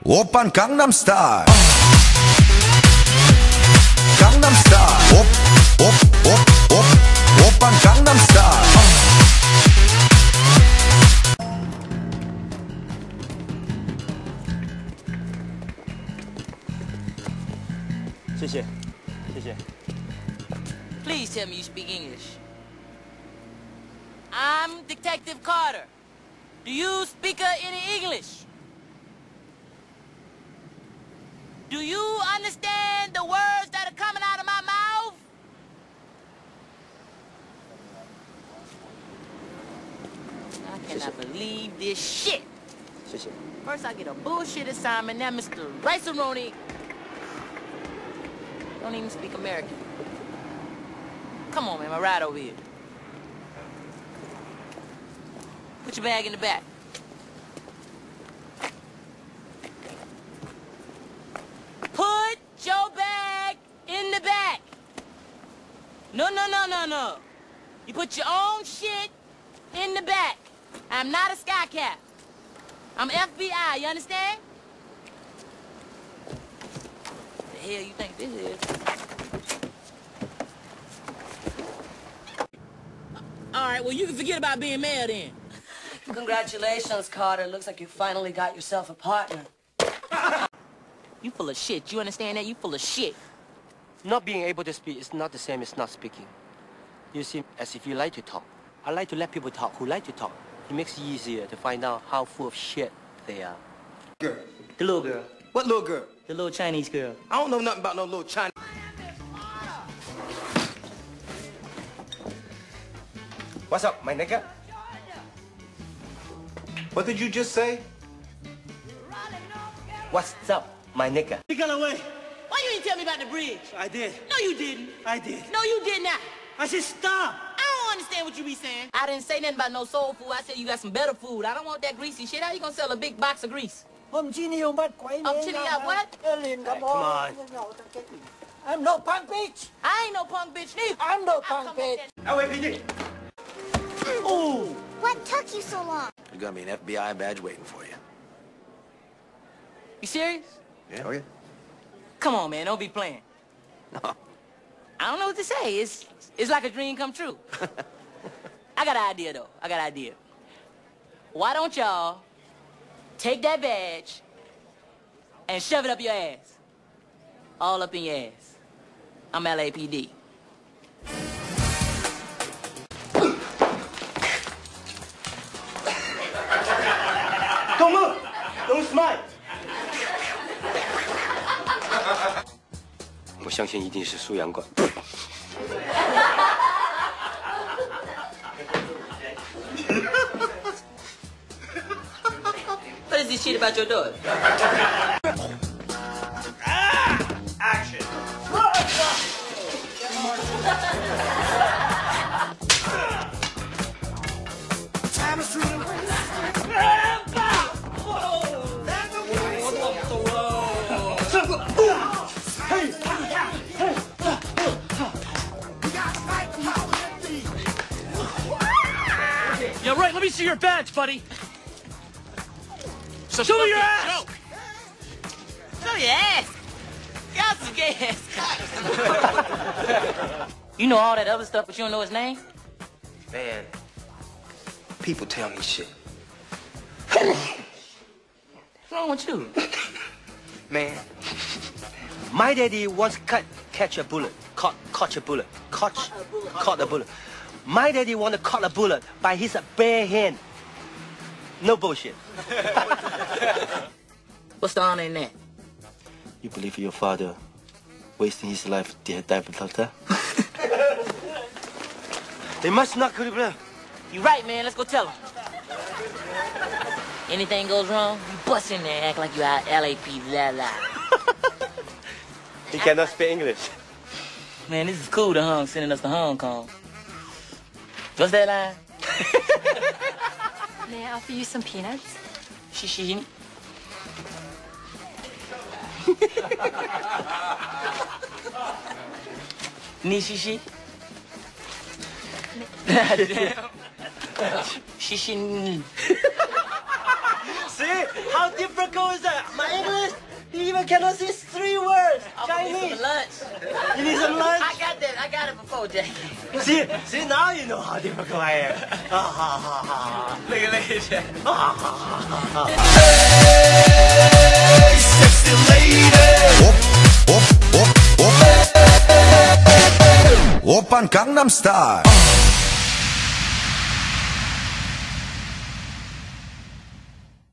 오빤 강남스타일 강남스타일 오빤 강남스타일 谢谢，谢谢。 Please tell me you speak English. I'm Detective Carter. Do you speak any English? Do you understand the words that are coming out of my mouth? I cannot believe this shit. 谢谢。 First I get a bullshit assignment, now Mr. Rice-A-Roni don't even speak American. Come on, man, my ride over here. Put your bag in the back. Put your bag in the back. No. You put your own shit in the back. I'm not a sky cap. I'm FBI, you understand? What the hell you think this is? All right, well, you can forget about being mayor then. Congratulations, Carter. Looks like you finally got yourself a partner. You full of shit. You understand that? You full of shit. Not being able to speak is not the same as not speaking. You seem as if you like to talk. I like to let people talk who like to talk. It makes it easier to find out how full of shit they are. Girl. The little girl. What little girl? The little Chinese girl. I don't know nothing about no little Chinese. What's up, my nigga? What did you just say? What's up, my nigga? You got away. Why you didn't tell me about the bridge? I did. No, you didn't. I did. No, you did not. I said stop. I don't understand what you be saying. I didn't say nothing about no soul food. I said you got some better food. I don't want that greasy shit. How you gonna sell a big box of grease? I'm chilling you, but quite. I'm chilling out what? Come on. I'm no punk bitch. I ain't no punk bitch neither. I'm no I'll punk come bitch. back LAPD. Ooh. What took you so long? There's gonna be an FBI badge waiting for you. You serious? Yeah, okay. Come on, man. Don't be playing. No. I don't know what to say. It's like a dream come true. I got an idea, though. I got an idea. Why don't y'all take that badge and shove it up your ass? All up in your ass. I'm LAPD. Don't move. Don't smile. 我相信一定是苏阳馆。 What is this shit about your daughter? Action. Time is really Yeah, right. Let me see your badge, buddy. So Show me your ass. Show your ass. Y'all some gay ass. You know all that other stuff, but you don't know his name? Man, people tell me shit. What's wrong with you? Man, My daddy once catch a bullet. Caught a bullet. Caught a bullet. My daddy want to caught a bullet by his bare hand. No bullshit. What's the honor in that? You believe your father wasting his life to die without that? They must not go to blood. You right, man. Let's go tell him. Anything goes wrong, you bust in there and act like you out LAPD, la. He cannot speak English. Man, this is cool, the Hung sending us to Hong Kong. What's that line? May I offer you some peanuts? Shishi. Ni shishi? Damn. Shishi. See? How difficult is that? My English I cannot see 3 words. I'm gonna need Chinese. some lunch. You need some lunch? I got that. I got it before, Jackie. See, now you know how difficult I am. Look at Jack. Hey, sexy lady. Open Gangnam Style.